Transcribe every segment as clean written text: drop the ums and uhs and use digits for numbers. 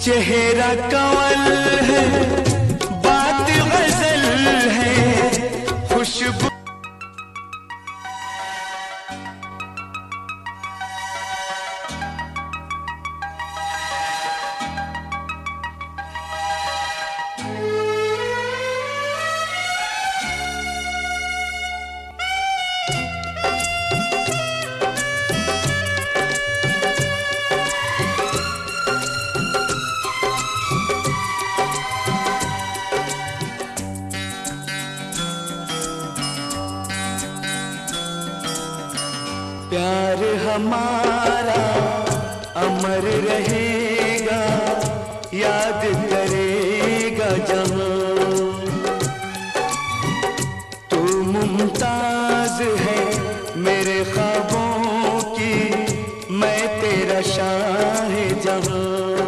चेहरा कंवल है, बात गजल है, खुशबू प्यार हमारा अमर रहेगा, याद करेगा जहां। तू मुमताज है मेरे ख्वाबों की, मैं तेरा शाहजहां।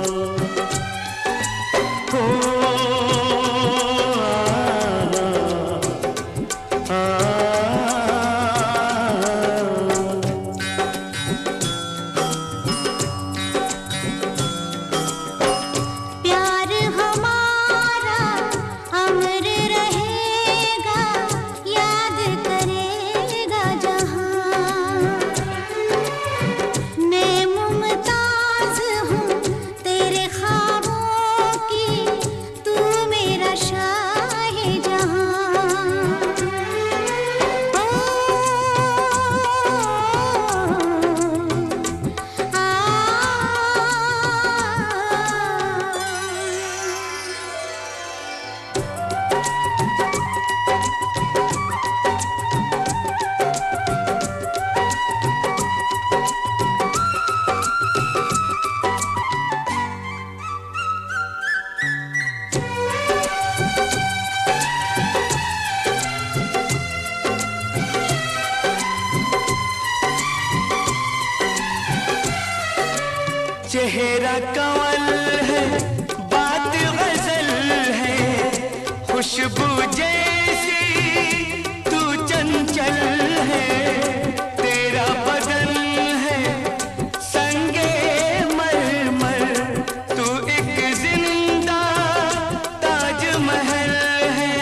चेहरा कंवल है, बात गजल है, खुशबू जैसी तू चंचल है। तेरा बदन है संगे मरमर, तू एक जिंदा ताजमहल है।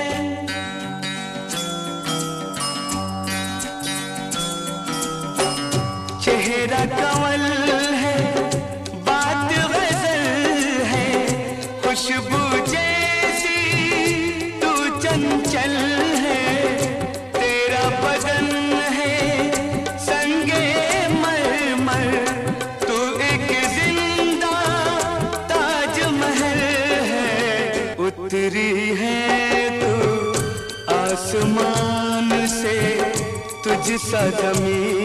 चेहरा कंवल है, खुशबू जैसी तू चंचल है। तेरा बदन है संगे मरमर, तू एक जिंदा ताजमहल है। उतरी है तू आसमान से, तुझ सा ज़मीं